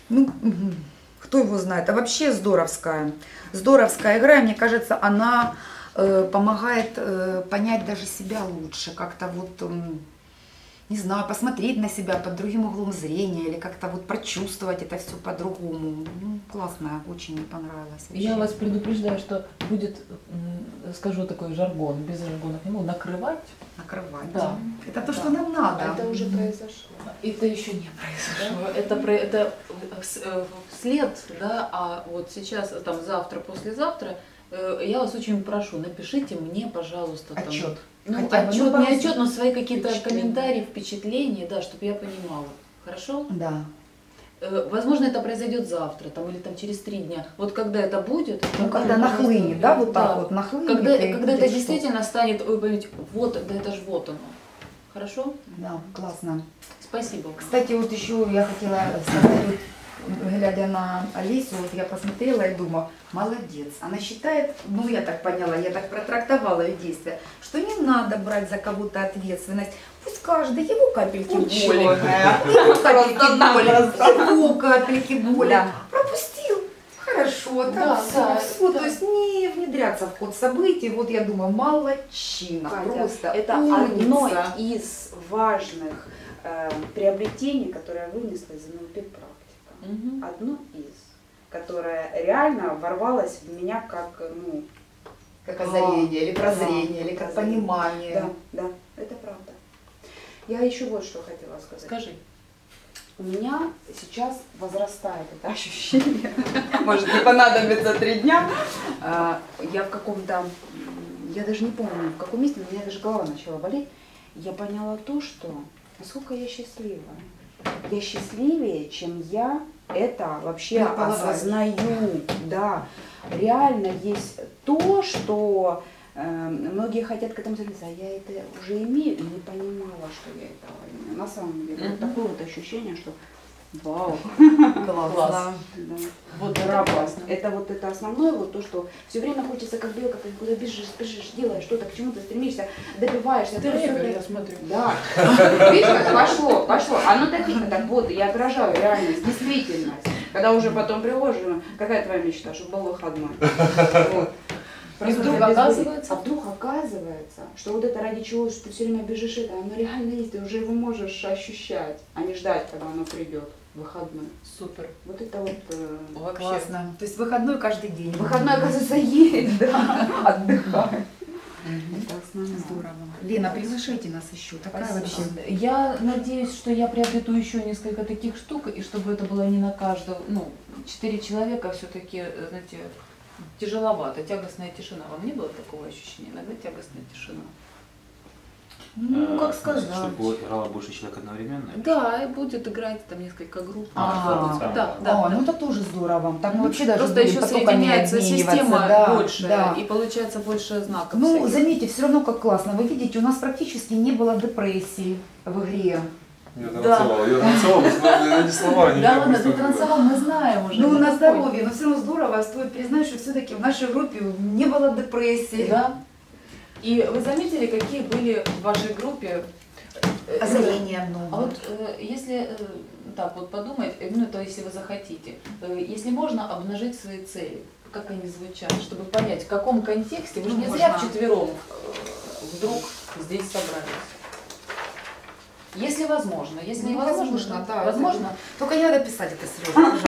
Ну, кто его знает. А вообще здоровская. Здоровская игра, мне кажется, она помогает понять даже себя лучше. Как-то вот, не знаю, посмотреть на себя под другим углом зрения или как-то вот прочувствовать это все по-другому. Ну, классно, очень мне понравилось. Вообще. Я вас предупреждаю, что будет, скажу такой жаргон, без жаргонов не могу, накрывать. Накрывать. Да. Это то, что нам надо. Это уже произошло. Это еще не произошло. Это след, да, а вот сейчас, там, завтра, послезавтра, я вас очень прошу, напишите мне, пожалуйста, там, Отчет. ну, Хотя бы, отчет, ну, не отчет, но свои какие-то впечатления. комментарии, впечатления, да, чтобы я понимала. Хорошо? Да. Возможно, это произойдет завтра, там, или там через 3 дня. Вот когда это будет, Ну, когда нахлынет, да, вот так вот нахлынет. Когда и это будет действительно станет, вы поймете, вот, да это ж вот оно. Хорошо? Да, классно. Спасибо. Кстати, вот еще я хотела сказать, вот, глядя на Олесю, вот я посмотрела и думаю, молодец. Она считает, ну я так поняла, я так протрактовала ее действия, что не надо брать за кого-то ответственность. Пусть каждый его капельки боли, его капельки боли пропустил. Хорошо, Да, да, все, да. то есть не внедряться в ход событий. Вот я думаю, молодчина, Катя, просто это умница. одно из важных приобретений, которое я вынесла из НЛП практика. Мгм. Одно из, которое реально ворвалось в меня как, ну, Как озарение, или прозрение, да, или как прозрение. понимание. Да, это правда. Я еще вот что хотела сказать. Скажи. У меня сейчас возрастает это ощущение, может не понадобится 3 дня. Я в каком-то, я даже не помню в каком месте, у меня даже голова начала болеть. Я поняла то, что насколько я счастлива. Я счастливее, чем я это вообще Предполагаю. осознаю. Да, реально есть то, что многие хотят к этому стремиться, а я это уже имею и не понимала, что я этого имею. На самом деле, вот такое вот ощущение, что вау. Классно. Да. Вот это Браво. классно. Это вот это основное, вот то, что все время хочется как белка, как куда бежишь, делаешь что-то, к чему-то стремишься, добиваешься. Ты то всё рэпер, это- я смотрю. Да. Видишь, как пошло. Оно так вот, я отражаю реальность, действительность. Когда уже потом приложим, какая твоя мечта, чтобы был выходной. Вот. И вдруг Просто оказывается? А вдруг оказывается, что вот это ради чего что ты все время бежишь, это оно реально есть, ты уже его можешь ощущать, а не ждать, когда оно придет, выходной. Супер. Вот это вот Вообще. Классно. То есть выходной каждый день. выходной, оказывается, есть, да, отдыхать. Это основное. Здорово. Лена, приглашайте нас еще. Такая вообще. Я надеюсь, что я приобрету еще несколько таких штук, и чтобы это было не на каждого, ну, 4 человека все-таки, знаете, тяжеловато, тягостная тишина. Вам не было такого ощущения? Иногда тягостная тишина. Ну, как сказать. Чтобы играло больше человек одновременно? Да, и будет играть там несколько групп. А, да, ну это тоже здорово. Так мы вообще даже Просто будем еще потоками соединяется обмениваться, система да, больше, да. и получается больше знаков. Ну, всяких. заметьте, все равно как классно. Вы видите, у нас практически не было депрессии в игре. Я танцевал, но эти слова не Да ладно, ты танцевал, мы знаем уже. Ну, мы на поняли. здоровье, но все равно здорово. Стоит признать, что все-таки в нашей группе не было депрессии. Да. И вы заметили, какие были в вашей группе Озарения много. А вот если так вот подумать, ну то если вы захотите, если можно обнажить свои цели, как они звучат, чтобы понять, в каком контексте, вы же не зря Можно. вчетвером вдруг здесь собрались. Если возможно, если Ну, невозможно, возможно, да. возможно. Только не надо писать это серьезно.